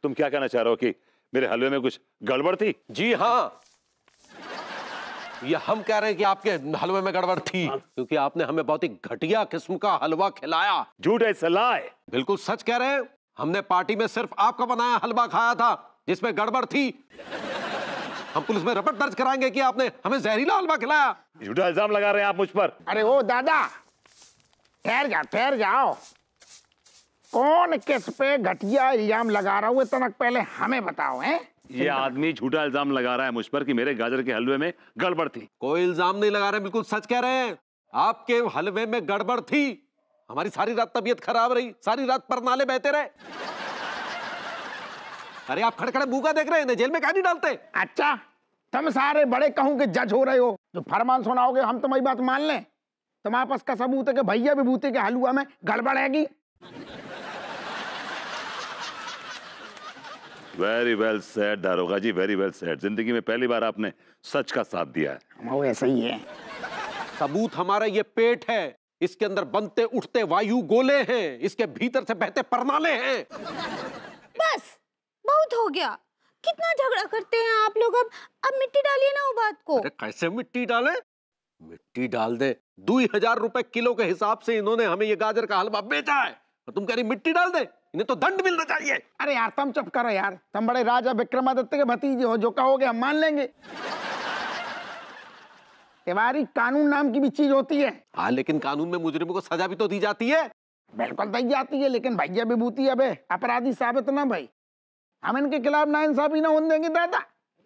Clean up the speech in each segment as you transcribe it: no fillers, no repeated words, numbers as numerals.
तुम क्या कहना चाह रहे हो कि मेरे हलवे में कुछ गड़बड़ थी? जी हाँ, ये हम कह रहे हैं कि आपके हलवे में गड़बड़ थी, क्योंकि आपने हमें बहुत ही घटिया किस्म का हलवा खिलाया। झूठ है, सलाह है। बिल्कुल सच कह रहे हैं, हमने पार्टी में सिर्फ आपका बनाया हलवा खाया था जिसमें गड़बड़ थी। हम पुलिस में रिपोर्ट दर्ज कराएंगे कि आपने हमें जहरीला हलवा खिलाया। झूठा इल्जाम लगा रहे हैं आप मुझ पर। अरे ओ दादा, ठहर जाओ। कौन किस पे घटिया इल्जाम लगा रहा हूँ तनक पहले हमें बताओ। हैं ये आदमी झूठा इल्जाम लगा रहा है मुझ पर कि मेरे गाजर के हलवे में गड़बड़ थी। कोई इल्जाम नहीं लगा रहे, बिल्कुल सच कह रहे हैं। आपके हलवे में गड़बड़ थी। हमारी सारी रात तबीयत खराब रही, सारी रात परनाले बहते रहे। अरे आप खड़े खड़े मुंह का देख रहे हैं, जेल में क्यों नहीं डालते? अच्छा, तुम सारे बड़े कहूं के जज हो रहे हो, जो फरमान सुनाओगे हम तुम्हारी बात मान लें? तुम्हारे पास का सबूत है कि भैया विभूति के हलवा में गड़बड़ हैगी? वेरी वेल सेड दारोगा जी, वेरी वेल सेड। जिंदगी में पहली बार आपने सच का साथ दिया है। वो ऐसा ही है। सबूत हमारा ये पेट है, इसके अंदर बनते उठते वायु गोले हैं, इसके भीतर से बहते परनाले हैं। बस बहुत हो गया, कितना झगड़ा करते हैं आप लोग। अब मिट्टी डालिए ना वो बात को। अरे कैसे मिट्टी डाले? मिट्टी डाल दे। 2000 रुपए किलो के हिसाब से इन्होंने हमें ये गाजर का हलवा बेचा है, और तुम कह रही मिट्टी डाल दे? इन्हें तो दंड मिलना चाहिए। अरे यार तुम चुप करो यार, तुम बड़े राजा विक्रमादित्य के भतीजे हो, जो कहोगे हम मान लेंगे। तिवारी, कानून नाम की भी चीज होती है। हाँ, लेकिन कानून में मुजरिमों को सजा भी तो दी जाती है। बिल्कुल दी जाती है, लेकिन भैया विभूति अब अपराधी साबित ना भाई, हम इनके खिलाफ नाइंसाफी ना होने देंगे दादा।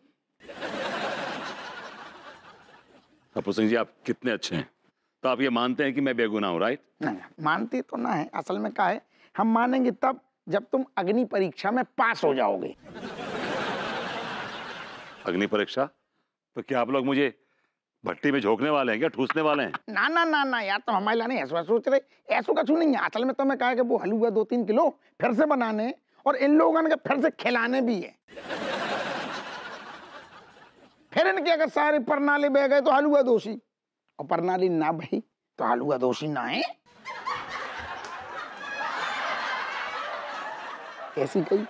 कपूर सिंह जी, आप कितने अच्छे हैं। तो आप ये मानते हैं कि मैं बेगुनाह हूं, राइट? नहीं, मानती तो ना है, असल में क्या है, हम मानेंगे तब जब तुम अग्नि परीक्षा में पास हो जाओगे। अग्नि परीक्षा? तो क्या आप लोग मुझे भट्टी में झोंकने वाले हैं क्या, ठूसने वाले हैं? ना ना ना ना यार, तो हमारे लाने ऐसा सोच रहे, ऐसा कछु नहीं है। असल में तो मैं कहा कि वो हलवा 2-3 किलो फिर से बनाने और इन लोगों के फिर से खिलाने भी है। फिर इनके अगर सारे परनाले बह गए तो हलवा दोषी, और परनाली ना बही तो हलवा दोषी ना है। ऐसी कही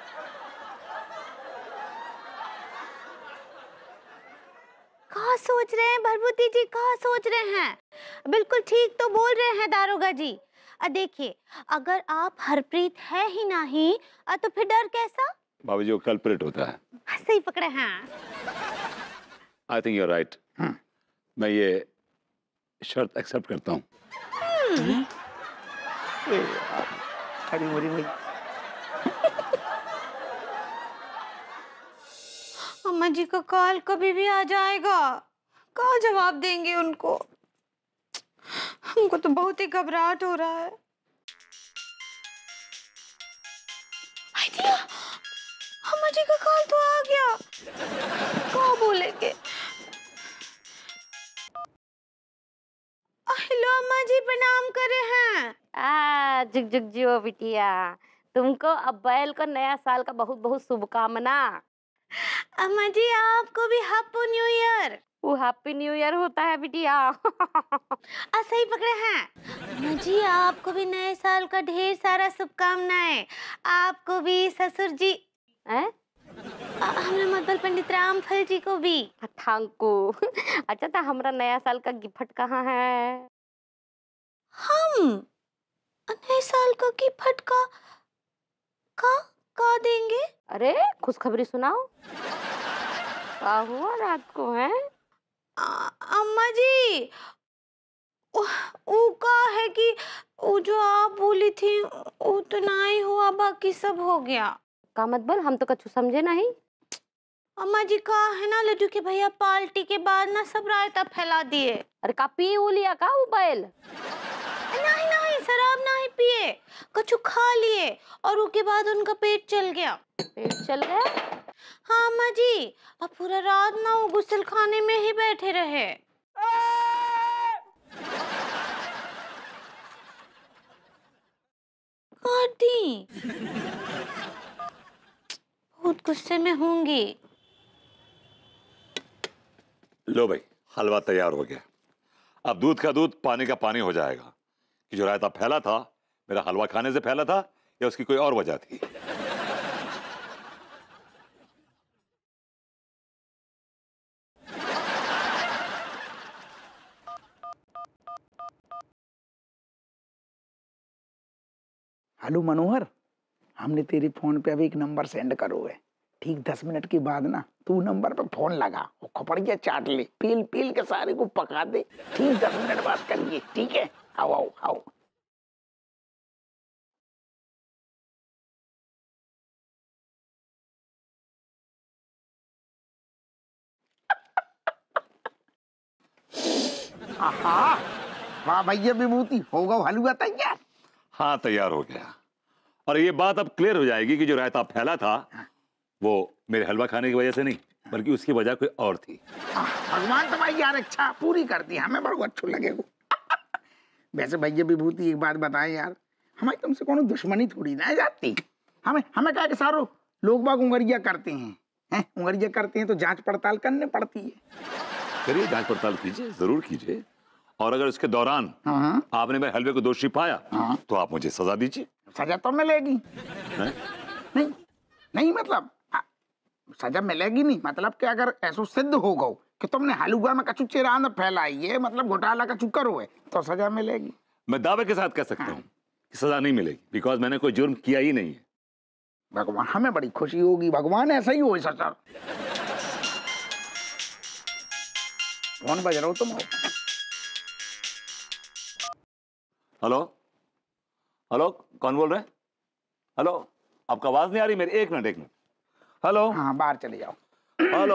कहाँ सोच रहे हैं भरभूति जी, कहाँ सोच रहे हैं? बिल्कुल ठीक तो बोल रहे हैं दारोगा जी। देखिए, अगर आप हरप्रीत है ही नहीं तो फिर डर कैसा? बाबू जी, वो कल्प्रिट होता है। सही पकड़े हैं। I think you are right. मैं ये शर्त एक्सेप्ट करता हूँ। अरे मोरी भाई, अम्मा जी का कॉल कभी भी आ जाएगा, क्या जवाब देंगे उनको? हमको तो बहुत ही घबराहट हो रहा है। आइडिया, अम्मा जी का कॉल तो आ गया, क्या बोलेंगे? हेलो अम्मा जी, प्रणाम करे हैं। जुग जुग जियो बिटिया, तुमको अब बैल को नया साल का बहुत बहुत शुभकामना। अम्मा जी आपको भी हैप्पी न्यू ईयर। वो हैप्पी न्यू ईयर होता है बिटिया। सही पकड़े हैं। अम्मा जी आपको भी नए साल का ढेर सारा शुभकामनाएं। आपको भी, ससुर जी, हमारे मतबल पंडित रामफल जी को भी। Thank you. अच्छा, तो हमारा नया साल का गिफ्ट कहाँ है? हम नए साल का गिफ्ट का देंगे? अरे खुशखबरी सुनाओ, क्या हुआ रात को है? अम्मा जी वो का है कि वो जो आप बोली थी वो तो नहीं हुआ, बाकी सब हो गया। का मतलब? हम तो कुछ समझे नहीं। अम्मा जी का है ना, लड्डू के भैया पार्टी के बाद ना सब रायता फैला दिए। अरे का पी लिया का वो बैल? नहीं नहीं, शराब नहीं पिए, कुछ खा लिए और उसके बाद उनका पेट चल गया। पेट चल गया? हाँ अम्मा जी, अब पूरा रात ना वो गुस्ल खाने में ही बैठे रहे। आंटी बहुत गुस्से में होंगी। लो भाई, हलवा तैयार हो गया। अब दूध का दूध, पानी का पानी हो जाएगा कि जो रायता फैला था मेरा हलवा खाने से फैला था या उसकी कोई और वजह थी? हेलो मनोहर, हमने तेरे फोन पे अभी एक नंबर सेंड करो है। ठीक 10 मिनट के बाद ना तू नंबर पे फोन लगा और खोपड़िया चाट ले, पील पील के सारे को पका दे। ठीक 10 मिनट बाद करिए, ठीक है? आओ आओ आओ। आहा, वाह भैया विभूति, होगा हलवा तैयार। हाँ तैयार हो गया। और ये बात अब क्लियर हो जाएगी कि जो रायता फैला था वो मेरे हलवा खाने की वजह से नहीं, बल्कि उसकी वजह कोई और थी। भगवान तुम्हारी यार इच्छा पूरी कर दी, हमें बड़ा अच्छा लगेगा। वैसे भैया विभूति एक बात बताएं यार, हमारी तुमसे कोनो दुश्मनी थोड़ी ना जाती। हमें हमें क्या कि सारो लोग बाग उंगरिया करते हैं, उंगरिया करते हैं तो जांच पड़ताल करने पड़ती है। करिए, जांच पड़ताल कीजिए, जरूर कीजिए। और अगर उसके दौरान आपने मेरे हलवे को दोषी पाया तो आप मुझे सजा दीजिए। सजा तो मिलेगी। नहीं नहीं मतलब सजा मिलेगी नहीं, मतलब कि अगर ऐसा सिद्ध हो गो कि तुमने हलवा में कछु चिरांद फैलाई है, मतलब घोटाला कछु करो है, तो सजा मिलेगी। मैं दावे के साथ कह सकता हूँ कि सजा नहीं मिलेगी, बिकॉज मैंने कोई जुर्म किया ही नहीं है। भगवान, हमें बड़ी खुशी होगी, भगवान ऐसा ही हो सर। फोन बज रहा हो तुम? हेलो हेलो, कौन बोल रहे हैं? हेलो, आपका आवाज नहीं आ रही मेरी, एक मिनट। हेलो, हाँ बाहर चले जाओ। हेलो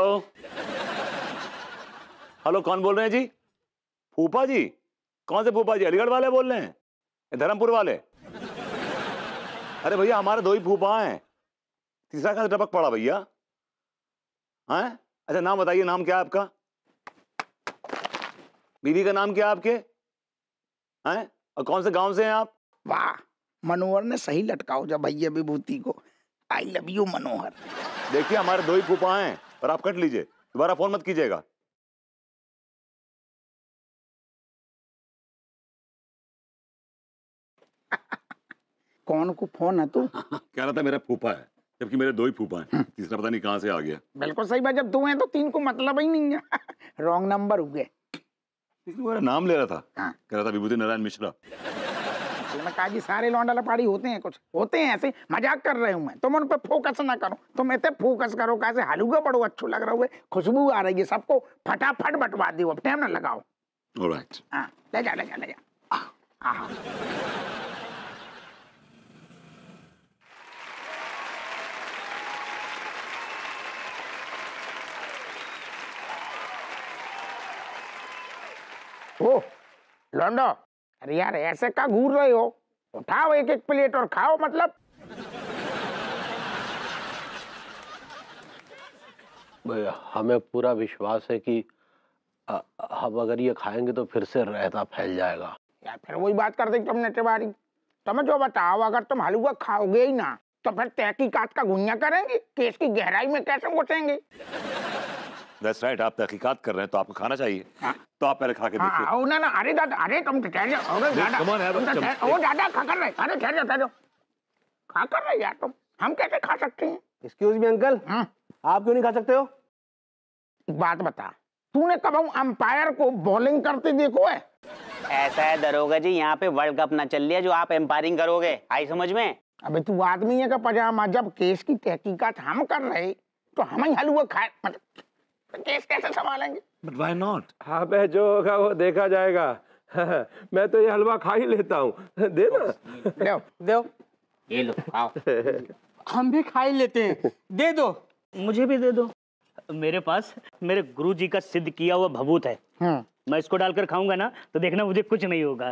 हेलो, कौन बोल रहे हैं जी? फूफा जी? कौन से फूफा जी? अलीगढ़ वाले बोल रहे हैं? धर्मपुर वाले? अरे भैया हमारे 2 ही फूफा हैं, तीसरा कहां से टपक पड़ा भैया? हैं? अच्छा नाम बताइए, नाम क्या है आपका? बीवी का नाम क्या है आपके? हैं? और कौन से गांव से हैं आप? वाह, मनोहर ने सही लटकाओ जब भैया विभूति को। I love you Manohar. देखिए हमारे 2 ही फूफा हैं, पर आप कट लीजिए, दोबारा फोन मत कीजिएगा। कौन को फोन है तू? कह रहा था मेरा फूफा है, जबकि मेरे 2 ही फूफा हैं, तीसरा पता नहीं कहां से आ गया। बिल्कुल सही बात, जब 2 हैं तो 3 को मतलब ही नहीं है। रॉन्ग नंबर हो गए। मेरा नाम ले रहा था, हाँ। कह रहा था विभूति नारायण मिश्रा। मैं कहा जी सारे लौंडा लपाड़ी होते हैं, कुछ होते हैं ऐसे, मजाक कर रहे हूँ मैं। तुम उन पे फोकस ना करो, तुम इतने फोकस करो कैसे हलवा बड़ो अच्छा लग रहा है, खुशबू आ रही है, सबको फटाफट बंटवा दो, अब टाइम ना लगाओ। ऑलराइट। हाँ ले जा। हाँ ओ लौंडो, अरे यार ऐसे का घूर रहे हो? उठाओ एक एक प्लेट और खाओ। मतलब हमें पूरा विश्वास है कि हम अगर ये खाएंगे तो फिर से रायता फैल जाएगा। यार फिर वही बात कर दी तुमने तिवारी। तुम्हें जो बताओ, अगर तुम हलवा खाओगे ही ना तो फिर तहकीकात का गुनिया करेंगे, केस की गहराई में कैसे घुसेंगे? That's right, आप तहकीकात कर रहे हैं तो आपको खाना चाहिए। तो आप पहले खा के देखिए। हाँ ना अरे दादा, अरे तुम ठहर जाओ। अरे दादा, ओ दादा खा कर रहे, अरे ठहर जाओ, खा कर रहे यार तुम, हम कैसे खा सकते हैं? एक्सक्यूज मी अंकल, आप क्यों नहीं खा सकते हो? एक बात बता, तूने कब अंपायर को बॉलिंग करते देखो है? ऐसा है दरोगा जी, यहाँ पे वर्ल्ड कप ना चल रही है जो आप एम्पायरिंग करोगे, आई समझ में? अबे तू आदमी है का पजामा, जब केस की तहकीकात हम कर रहे तो हम ही हलवा खाए, मतलब केस कैसे संभालेंगे? But why not? हाँ बे, जो होगा वो देखा जाएगा। मैं तो ये हलवा खा ही लेता हूँ, दे ना। दो ये लो खाओ। हम भी खा ही लेते हैं, दे दो। मुझे भी दे दो। मेरे पास मेरे गुरुजी का सिद्ध किया हुआ भभूत है, मैं इसको डालकर खाऊंगा ना तो देखना मुझे कुछ नहीं होगा।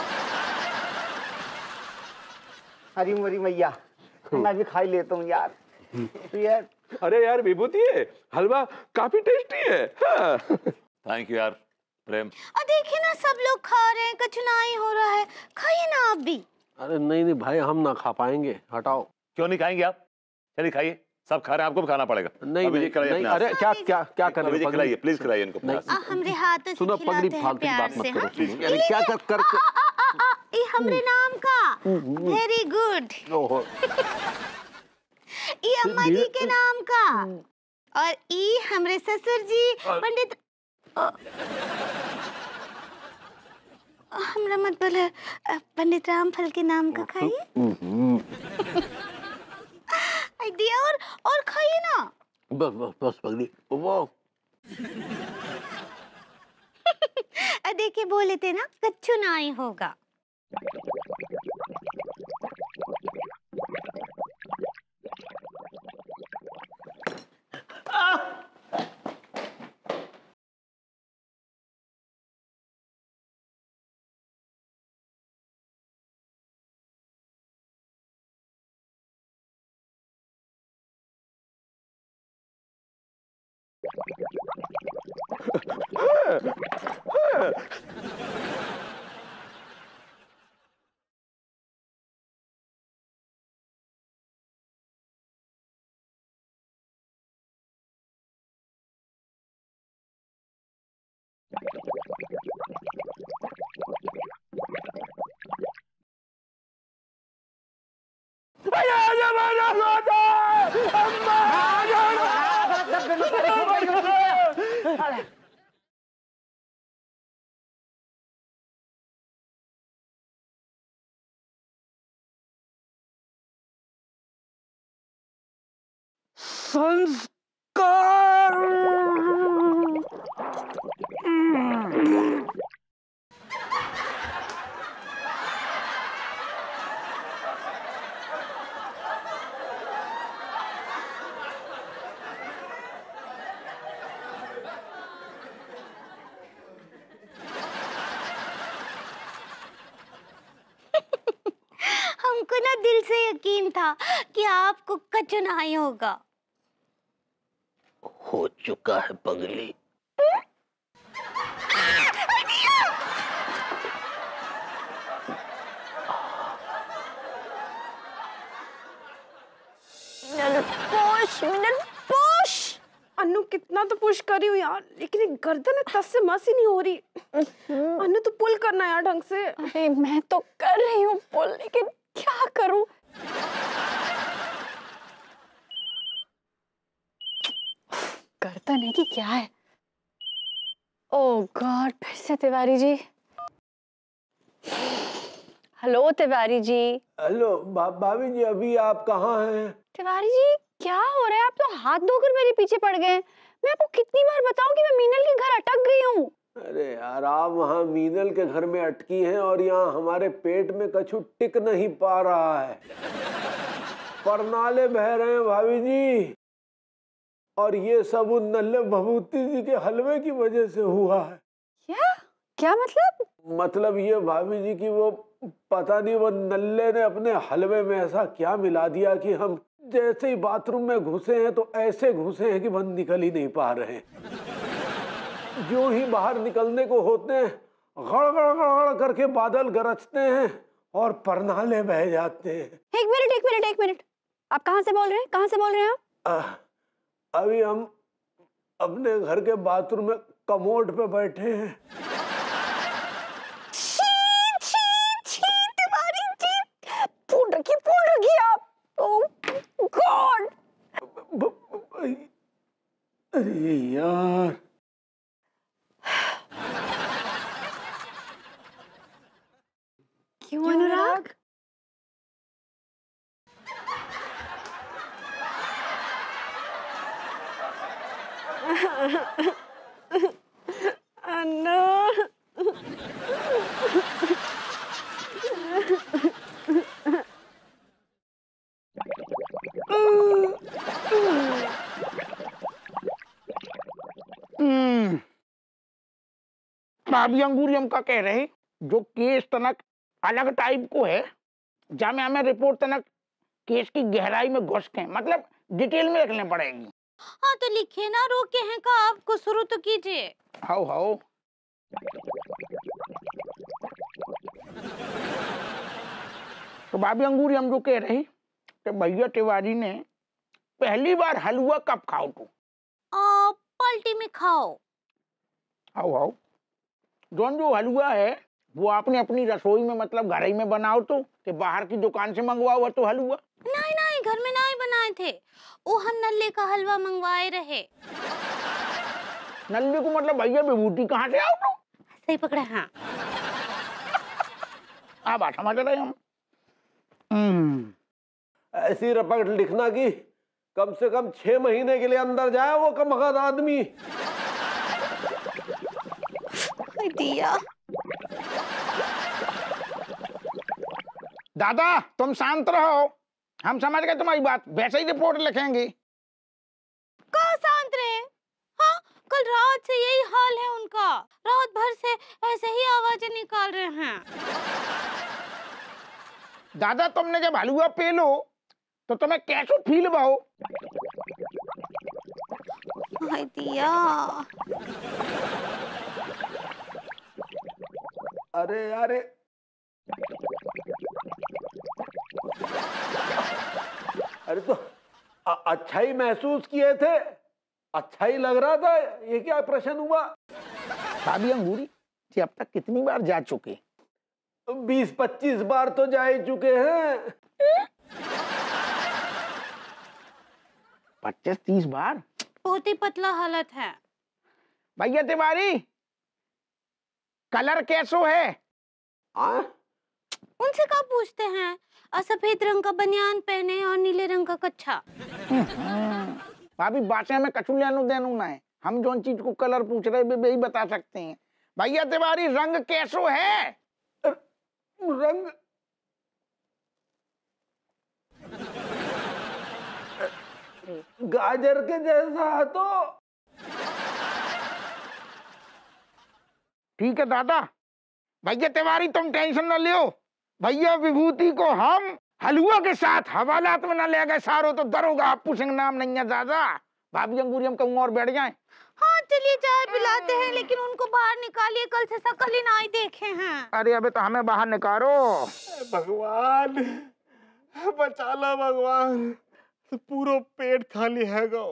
हरी मरी मैया, मैं भी खा ही लेता हूँ यार। यार अरे यार विभूति, हलवा काफी टेस्टी है। थैंक यू यार प्रेम। और देखिए ना सब लोग खा रहे हैं, कचनाई हो रहा है, खाइए ना आप भी। अरे नहीं भाई, हम ना खा पाएंगे, हटाओ। क्यों नहीं खाएंगे आप? चलिए खाइए, सब खा रहे हैं, आपको भी खाना पड़ेगा। नहीं, अरे क्या कर रहे हो? खिलाइए प्लीज, खिलाइए इनको। हमरे हाथों से सुनो, पगड़ी खिलाते हैं फालतू की प्यार बात से, मत करो हाँ? प्लीज। अरे क्या कर ये हमरे नाम का, वेरी गुड। ओहो, ये अम्मा जी के नाम का, और ये हमरे ससुर जी पंडित। हमरा मत बोले, पंडित रामफल के नाम का खाइए। आई दिया और खाइए ना। बस बस बस पगली, वाह। देखिए बोले थे ना कच्चू ना ही होगा। हमको ना दिल से यकीन था कि आपको कचनाई होगा। हो चुका है पगली। अन्नू कितना तो पुश कर रही हूँ यार, लेकिन एक गर्दन है तस से मस ही नहीं हो रही। अन्नू तो पुल करना यार ढंग से। अरे मैं तो कर रही हूँ पुल, लेकिन क्या करूँ? गर्दन है कि क्या है? ओह गॉड, फिर से तिवारी जी। हेलो तिवारी जी। हेलो भाभी जी, अभी आप कहाँ हैं? तिवारी जी क्या हो रहा है? आप तो हाथ धोकर मेरे पीछे पड़ गए। मैं आपको कितनी बार बताऊं कि मैं मीनल के घर अटक गई हूँ। अरे यार, आप वहाँ मीनल के घर में अटकी हैं और यहाँ हमारे पेट में कछु टिक नहीं पा रहा है। परनाले बह रहे हैं भाभी जी, और ये सब उन नल्ले भभूति जी के हलवे की वजह से हुआ है। क्या मतलब? मतलब ये भाभी जी की वो पता नहीं वो नल्ले ने अपने हलवे में ऐसा क्या मिला दिया कि हम जैसे ही बाथरूम में घुसे हैं तो ऐसे घुसे हैं कि बंद निकल ही नहीं पा रहे हैं। जो ही बाहर निकलने को होते हैं गड़गड़ गड़गड़ करके बादल गरजते हैं और परनाले बह जाते हैं। एक मिनट, आप कहाँ से बोल रहे हैं? कहाँ से बोल रहे हैं आप? अभी हम अपने घर के बाथरूम में कमोड पे बैठे हैं। फूल रखी आप। Oh god. अरे यार, क्यों अनुराग? अन्नू भाभी अंगूरी हम का कह रहे जो केस तनक अलग टाइप को है, जामे हमें रिपोर्ट तनक केस की गहराई में घुस के मतलब डिटेल में लिखने पड़ेगी। हाँ तो लिखे ना, रोके हैं का आपको, शुरू तो कीजिए। हाउ तो भाभी अंगूरी हम जो कह रहे कि भैया तिवारी ने पहली बार हलवा कब खाओ तू? पलटी में खाओ। हाउ जौन जो हलवा है वो आपने अपनी रसोई में मतलब घर ही में बनाओ तो कि बाहर की दुकान से मंगवाओ तो हलवा? नहीं घर में नहीं बनाए थे, वो हम नल्ले का हलवा मंगवाए रहे। नल्ले को मतलब भैया विभूति कहाँ से आओ तो? सही पकड़े। हाँ बात समझ रहे हम। ऐसी रपट लिखना कि कम से कम 6 महीने के लिए अंदर जाए वो कमबख्त आदमी। दिया दादा तुम शांत रहो, हम समझ गए तुम्हारी बात, वैसे ही रिपोर्ट लिखेंगे। कहाँ शांत रहे? हाँ, कल रात से यही हाल है उनका, रात भर से ऐसे ही आवाजें निकाल रहे हैं। दादा तुमने जब हलवा पी लो तो तुम्हें कैसे फील भाओ? हाय दिया, अरे अरे तो अच्छा ही महसूस किए थे, अच्छा ही लग रहा था, ये क्या प्रश्न हुआ? भाभी अंगूरी जी अब तक कितनी बार जा चुके? 20-25 बार तो जा ही चुके हैं। 25-30 बार? बहुत ही पतला हालत है। भैया तिवारी कलर कैसो है? उनसे क्या पूछते हैं? सफेद रंग का बनियान पहने और नीले रंग का कच्छा। भाभी बातें में कछु लेनो देनो ना है, हम जो चीज को कलर पूछ रहे हैं वही बता सकते हैं। भैया तिवारी रंग कैसो है? रंग गाजर के जैसा है तो। ठीक है दादा। भैया तिवारी तुम टेंशन न लियो, भैया विभूति को हम हलवा के साथ हवालात में न ले गए सारो तो दरोगा अप्पू सिंह नाम नहीं है दादा। भाभी अंगूरी हम कहूँ और बैठ जाए। हाँ चलिए चाय पिलाते हैं, लेकिन उनको बाहर निकालिए, कल से शकल ही ना ही देखे हैं। अरे अबे तो हमें बाहर निकालो। भगवान बचा लो भगवान, तो पूरा पेट खाली है गो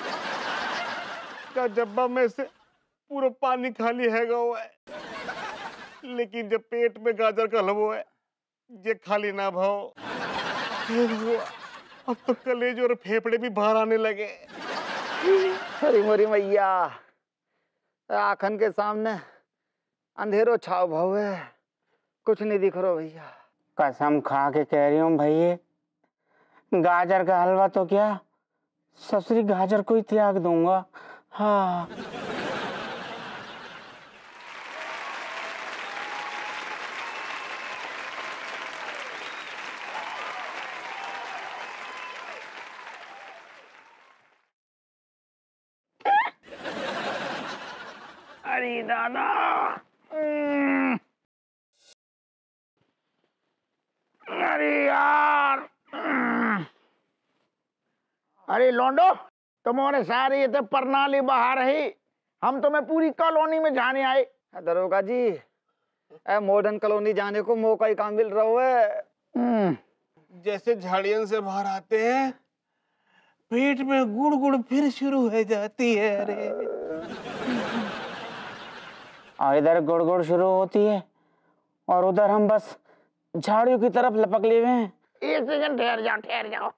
का जब्बा में से पूरा पानी खाली है गो है, लेकिन जब पेट में गाजर का हलवा है ये खाली ना भाओ। अब तो कलेज और फेफड़े भी बाहर आने लगे। अरे मोरी मैया, आखन के सामने अंधेरो छाव भाव है, कुछ नहीं दिख रहा भैया। कसम खा के कह रही हूँ भैया, गाजर का हलवा तो क्या ससुरी गाजर को ही त्याग दूंगा। हाँ अरे दादा, अरे यार, अरे लोंडो तुम्हारे सारे ये तो परनाली बाहर है, हम तुम्हें पूरी कॉलोनी में जाने आए। दरोगा जी मॉडर्न कॉलोनी जाने को मौका ही कहाँ मिल रहा है। जैसे झाड़ियन से बाहर आते हैं पेट में गुड़ गुड़ फिर शुरू हो जाती है। अरे और इधर गुड़ गुड़ शुरू होती है और उधर हम बस झाड़ियों की तरफ लपक लिए हुए हैं। एक सेकंड ठहर जाओ।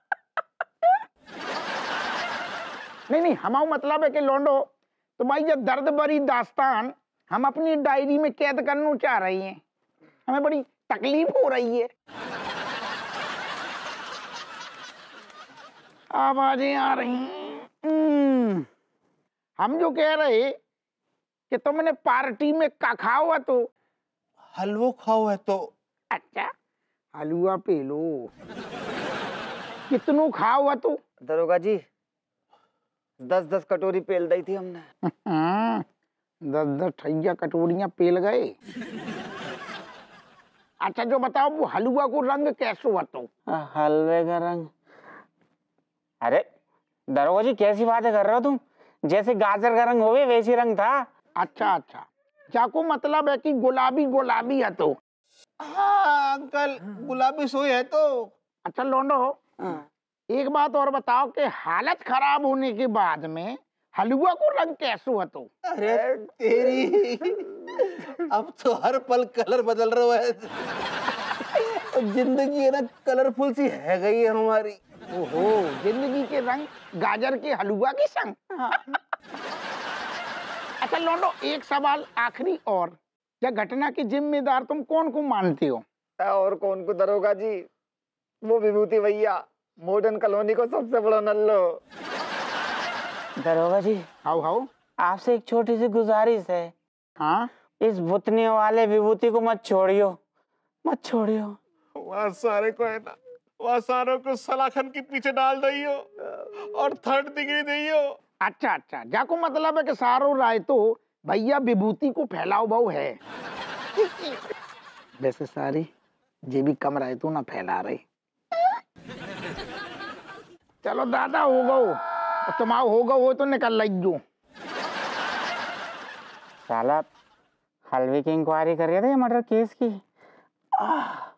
नहीं हमारा मतलब है कि लोंडो तुम्हारी ये दर्द भरी दास्तान हम अपनी डायरी में कैद करना चाह रही हैं, हमें बड़ी तकलीफ हो रही है। आवाजें आ रही हैं। हम जो कह रहे कि तुमने पार्टी में क्या खाओ हुआ? तो हलवा खाओ है तो। अच्छा हलवा पे लो, कितनों खाओ हुआ? तो दरोगा जी 10-10 कटोरी पेल दी थी हमने। 10-10 ठैया कटोरियां पेल गए। अच्छा जो बताओ वो हलवा को रंग कैसे हुआ? तो हलवे का रंग, अरे दरोगा जी कैसी बातें कर रहे हो तुम, जैसे गाजर का रंग होवे वैसी रंग था। अच्छा जाको मतलब है कि गुलाबी गुलाबी है? तो हाँ अंकल गुलाबी सोई है तो। अच्छा लोंडो एक बात और बताओ कि हालत खराब होने के बाद में हलवा को रंग कैसे हुआ? तो अरे तेरी अब तो हर पल कलर बदल रहा है, जिंदगी है ना कलरफुल सी है गई है हमारी। ओहो जिंदगी के रंग गाजर के हलवा के संग। अच्छा लोंडो एक सवाल आखिरी और, या घटना की जिम्मेदार तुम कौन को मानते हो? और कौन को दरोगा जी, वो विभूति भैया, मॉडर्न कॉलोनी को सबसे बड़ा नल्लो। दरोगा जी, हाउ हाउ, आपसे एक छोटी सी गुजारिश है। हाँ, इस भुतने वाले विभूति को मत छोड़ियो, मत छोड़ियो। वहाँ सारे को है ना, वहाँ सारों को सलाखन के पीछे डाल दियो और 3rd डिग्री दियो। अच्छा अच्छा, जाको मतलब है कि सारो राय तो भैया विभूति को फैलाओ भाव है। वैसे सारी जे भी कम राय तो ना फैला रही। चलो दादा हो गो, तुम्हारा हो गो हो तो निकल लो। साला हलवे की इंक्वायरी कर रहे थे मर्डर केस की।